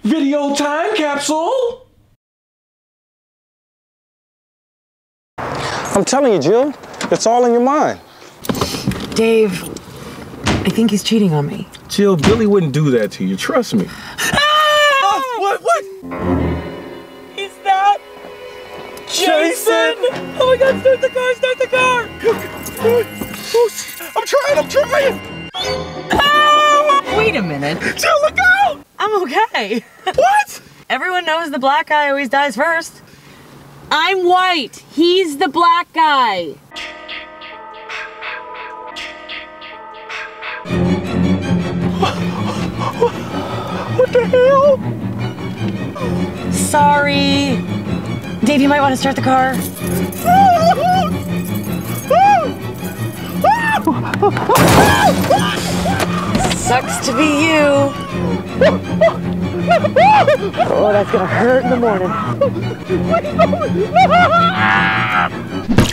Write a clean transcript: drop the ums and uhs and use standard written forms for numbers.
Video time, Capsule! I'm telling you, Jill, it's all in your mind. Dave, I think he's cheating on me. Jill, Billy wouldn't do that to you, trust me. What? Is that Jason! Oh my God, start the car! I'm trying! Wait a minute. Jill, look out! I'm okay. What? Everyone knows the black guy always dies first. I'm white. He's the black guy. What the hell? Sorry. Dave, you might want to start the car. Sucks to be you. Oh, that's gonna hurt in the morning.